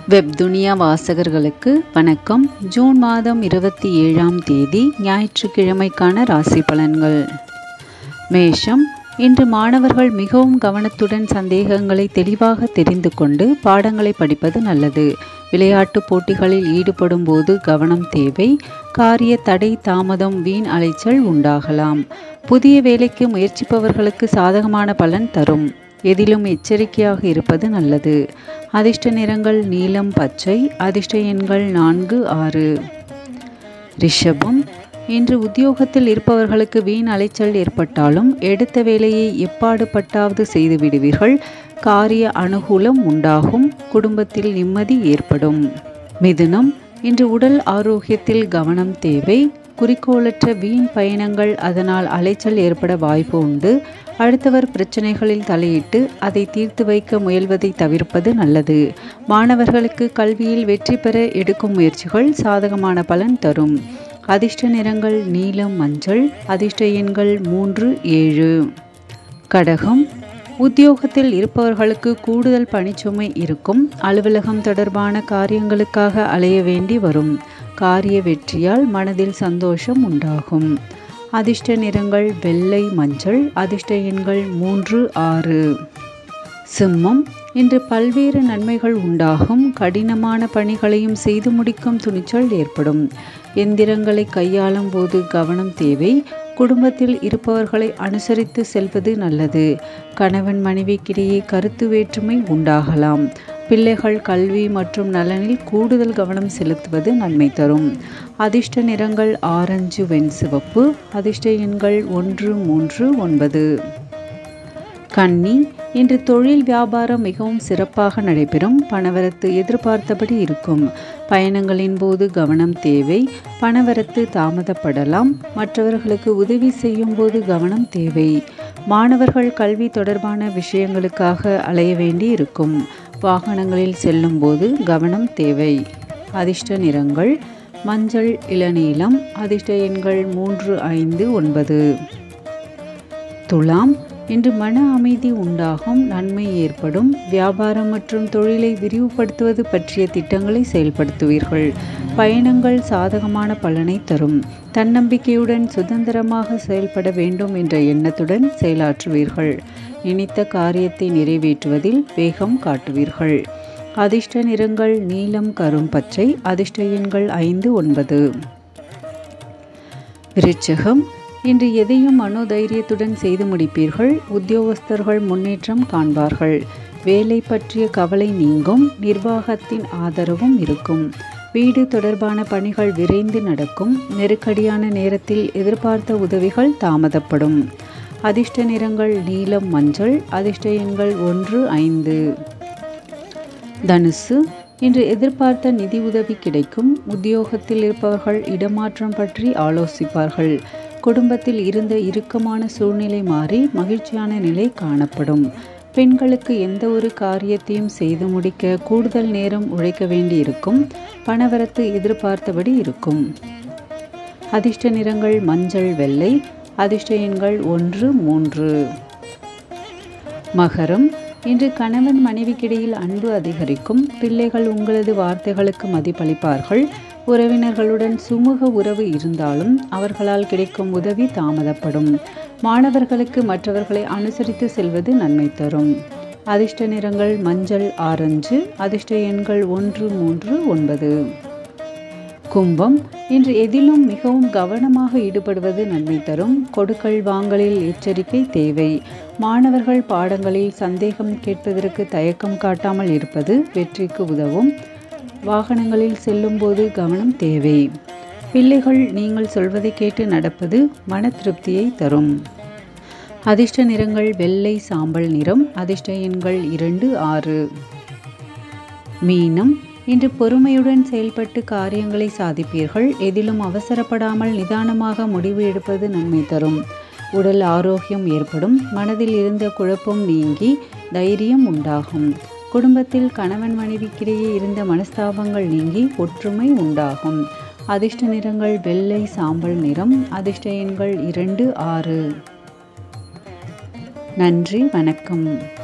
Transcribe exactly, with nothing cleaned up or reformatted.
Web துனியா வாசகர்களுக்கு வணக்கம். June மாதம் இருபத்தி ஏழாம் தேதி ஞாயிற்றுக்கிழமைக்கான ராசி பலன்கள். மேஷம். இன்று மாணவர்கள் மிகவும் கவனத்துடன் சந்தேகங்களை தெளிவாக தெரிந்து கொண்டு பாடங்களை படிப்பது நல்லது. விளையாட்டு போட்டிகளில் ஈடுபடும் போது கவனம் தேவை. காரிய தடை தாமதம் வீண் அலைச்சல் உண்டாகலாம். புதிய வேலைக்கு முயற்சிப்பவர்களுக்கு சாதகமான பலன் தரும். எதிலும் எச்சரிக்கையாக இருப்பது நல்லது. அதிர்ஷ்ட நிறங்கள் நீலம், பச்சை. அதிர்ஷ்ட எண்கள் நான்கு, ஆறு. ரிஷபம். இன்று உத்தியோகத்தில் இருப்பவர்களுக்கு வீண் அலைச்சல் ஏற்பட்டாலும் எடுத்த வேலையை எப்பாடு பட்டாவது செய்து விடுவீர்கள். காரிய அனுகூலம் உண்டாகும். குடும்பத்தில் நிம்மதி ஏற்படும். மிதுனம். இன்று உடல் ஆரோக்கியத்தில் கவனம் தேவை. குறிக்கோளற்ற வீண் பயணங்கள் அதனால் அலைச்சல் ஏற்பட வாய்ப்பு உண்டு. அடுத்தவர் பிரச்சனைகளில் தலையிட்டு அதை தீர்த்து வைக்க முயல்வதை தவிர்ப்பது நல்லது. மாணவர்களுக்கு கல்வியில் வெற்றி பெற எடுக்கும் முயற்சிகள் சாதகமான பலன் தரும். அதிர்ஷ்ட நிறங்கள் நீலம், மஞ்சள். அதிர்ஷ்ட எண்கள் மூன்று, ஏழு. கடகம். உத்தியோகத்தில் இருப்பவர்களுக்கு கூடுதல் பணிச்சுமை இருக்கும். அலுவலகம் தொடர்பான காரியங்களுக்காக அலைய வேண்டி வரும். காரிய வெற்றியால் மனதில் சந்தோஷம் உண்டாகும். அதிர்ஷ்ட நிறங்கள் வெள்ளை, மஞ்சள். அதிர்ஷ்ட எண்கள் மூன்று, ஆறு. சிம்மம். இன்று பல்வேறு நன்மைகள் உண்டாகும். கடினமான பணிகளையும் செய்து முடிக்கும் துணிச்சல் ஏற்படும். எந்திரங்களை கையாளும் போது கவனம் தேவை. குடும்பத்தில் இருப்பவர்களை அனுசரித்து செல்வது நல்லது. கணவன் மனைவிக்கிடையே கருத்து வேற்றுமை உண்டாகலாம். பிள்ளைகள் கல்வி மற்றும் நலனில் கூடுதல் கவனம் செலுத்துவது நன்மை தரும். அதிர்ஷ்ட நிறங்கள் ஆரஞ்சு, வெண்சிவப்பு. அதிர்ஷ்ட எண்கள் ஒன்று, மூன்று, ஒன்பது. கன்னி. இன்று தொழில் வியாபாரம் மிகவும் சிறப்பாக நடைபெறும். பணவரத்து எதிர்பார்த்தபடி இருக்கும். பயணங்களின் போது கவனம் தேவை. பணவரத்து தாமதப்படலாம். மற்றவர்களுக்கு உதவி செய்யும் போது கவனம் தேவை. மாணவர்கள் கல்வி தொடர்பான விஷயங்களுக்காக அலைய வேண்டி இருக்கும். வாகனங்களில் செல்லும் போது கவனம் தேவை. அதிர்ஷ்ட நிறங்கள் மஞ்சள், இளநீலம். அதிர்ஷ்ட எண்கள் மூன்று, ஐந்து, ஒன்பது. துலாம். இன்று மன அமைதி உண்டாகும். நன்மை ஏற்படும். வியாபாரம் மற்றும் தொழிலை விரிவுபடுத்துவது பற்றிய திட்டங்களை செயல்படுத்துவீர்கள். பயணங்கள் சாதகமான பலனை தரும். தன்னம்பிக்கையுடன் சுதந்திரமாக செயல்பட வேண்டும் என்ற எண்ணத்துடன் செயலாற்றுவீர்கள். நினைத்த காரியத்தை நிறைவேற்றுவதில் வேகம் காட்டுவீர்கள். அதிர்ஷ்ட நிறங்கள் நீலம், கரும் பச்சை. அதிர்ஷ்ட எண்கள் ஐந்து, ஒன்பது. விருச்சிகம். இன்று எதையும் மனோதைரியத்துடன் செய்து முடிப்பீர்கள். உத்தியோகஸ்தர்கள் முன்னேற்றம் காண்பார்கள். வேலை பற்றிய கவலை நீங்கும். நிர்வாகத்தின் ஆதரவும் இருக்கும். வீடு தொடர்பான பணிகள் விரைந்து நடக்கும். நெருக்கடியான நேரத்தில் எதிர்பார்த்த உதவிகள் தாமதப்படும். அதிர்ஷ்ட நிறங்கள் நீலம், மஞ்சள். அதிர்ஷ்ட எண்கள் ஒன்று, ஐந்து. தனுசு. இன்று எதிர்பார்த்த நிதி உதவி கிடைக்கும். உத்தியோகத்தில் இருப்பவர்கள் இடமாற்றம் பற்றி ஆலோசிப்பார்கள். குடும்பத்தில் இருந்த இறுக்கமான சூழ்நிலை மாறி மகிழ்ச்சியான நிலை காணப்படும். பெண்களுக்கு எந்த ஒரு காரியத்தையும் செய்து முடிக்க கூடுதல் நேரம் உழைக்க வேண்டியிருக்கும். பணவரத்து எதிர்பார்த்தபடி இருக்கும். அதிர்ஷ்ட நிறங்கள் மஞ்சள், வெள்ளை. அதிர்ஷ்ட எண்கள் ஒன்று, மூன்று. மகரம். இன்று கணவன் மனைவிக்கிடையில் அன்பு அதிகரிக்கும். பிள்ளைகள் உங்களது வார்த்தைகளுக்கு மதிப்பளிப்பார்கள். உறவினர்களுடன் சுமூக உறவு இருந்தாலும் அவர்களால் கிடைக்கும் உதவி தாமதப்படும். மாணவர்களுக்கு மற்றவர்களை அனுசரித்து செல்வது நன்மை தரும். அதிர்ஷ்ட நிறங்கள் மஞ்சள், ஆரஞ்சு. அதிர்ஷ்ட எண்கள் ஒன்று, மூன்று, ஒன்பது. கும்பம். இன்று எதிலும் மிகவும் கவனமாக ஈடுபடுவது நன்மை தரும். கொடுக்கல் வாங்கலில் எச்சரிக்கை தேவை. மாணவர்கள் பாடங்களில் சந்தேகம் கேட்பதற்கு தயக்கம் காட்டாமல் இருப்பது வெற்றிக்கு உதவும். வாகனங்களில் செல்லும் போது கவனம் தேவை. பிள்ளைகள் நீங்கள் சொல்வதை கேட்டு நடப்பது மன திருப்தியை தரும். அதிர்ஷ்ட நிறங்கள் வெள்ளை, சாம்பல் நிறம். அதிர்ஷ்ட எண்கள் இரண்டு, ஆறு. மீனம். இன்று பொறுமையுடன் செயல்பட்டு காரியங்களை சாதிப்பீர்கள். எதிலும் அவசரப்படாமல் நிதானமாக முடிவு எடுப்பது நன்மை தரும். உடல் ஆரோக்கியம் ஏற்படும். மனதில் இருந்த குழப்பம் நீங்கி தைரியம் உண்டாகும். குடும்பத்தில் கணவன் மனைவிக்கிடையே இருந்த மனஸ்தாபங்கள் நீங்கி ஒற்றுமை உண்டாகும். அதிர்ஷ்ட நிறங்கள் வெள்ளை, சாம்பல் நிறம். அதிர்ஷ்ட எண்கள் இரண்டு, ஆறு. நன்றி, வணக்கம்.